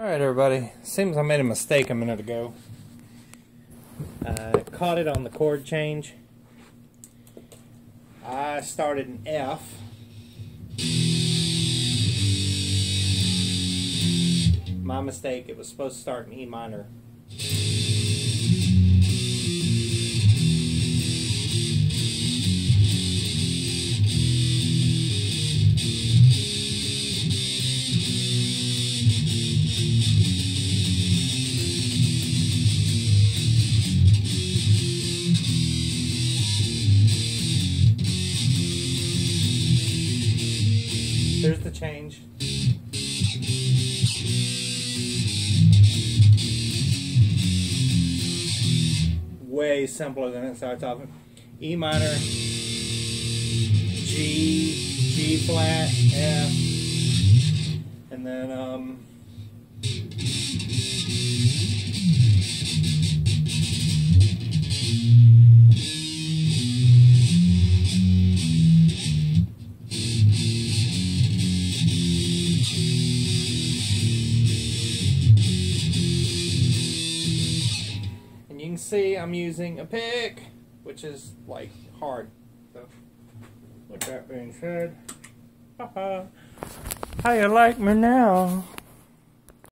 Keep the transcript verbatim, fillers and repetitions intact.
Alright everybody, seems I made a mistake a minute ago. I caught it on the chord change. I started in F. My mistake, it was supposed to start in E minor. There's the change. Way simpler than it starts off. E minor, G, G flat, F, and then um, you can see I'm using a pick, which is like hard. So, with that being said, haha, how you like me now?